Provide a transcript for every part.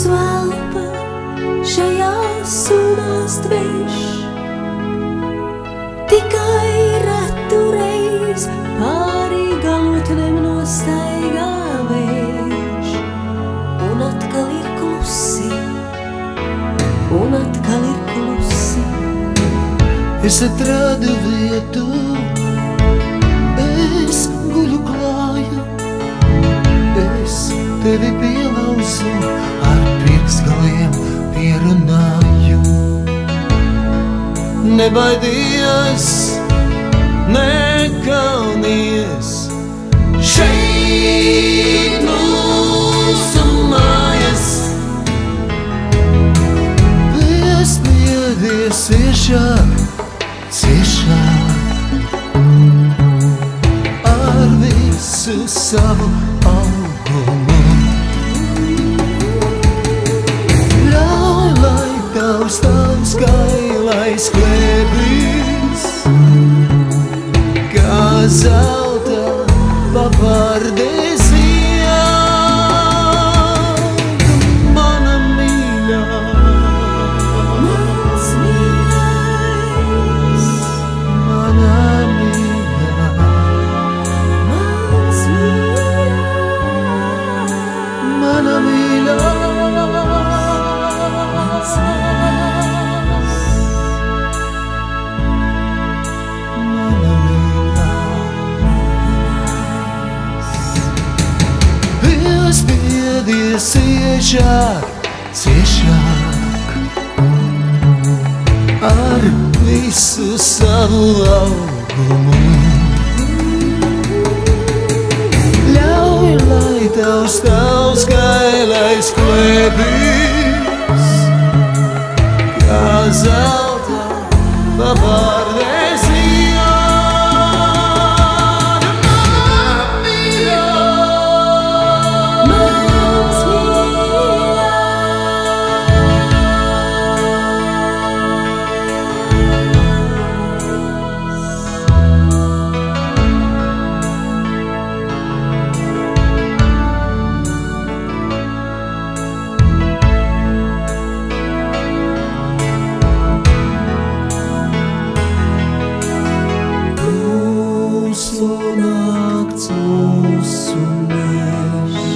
mūsu elpa šajās sunās dveš. Tikai retu reiz pārī galotnēm nostaigā vējš. Un atkal ir klusi, un atkal ir klusi. Es atradu vietu, es guļu klāju, es tevi pielauzu, ar pirkstgaliem pierunāju. Nebaidies, nekaunies, šeit mūsu mājas. Piestiedies ciešāk, ciešāk, ar visu savu augumu. Ļauj, lai tavs skailais klēpīs, kā zelta papardes ielg, mana mīļā. Mans mīļais, Mana mīļā, mans mīļais, mana mīļā, mans mīļais. mana mīļā. Piespiedies ciešāk, ciešāk, ar visu savu augumu. Ļauj, lai tavs skailais klēpīs, kā zelta papardes ielg, mana mīļā. Mans mīļais, Mūsu nakts, mūsu mežs,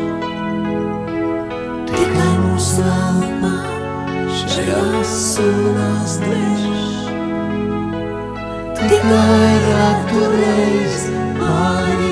tikai mūsu elpa šajās sunās dveš. tikai retu reiz pāri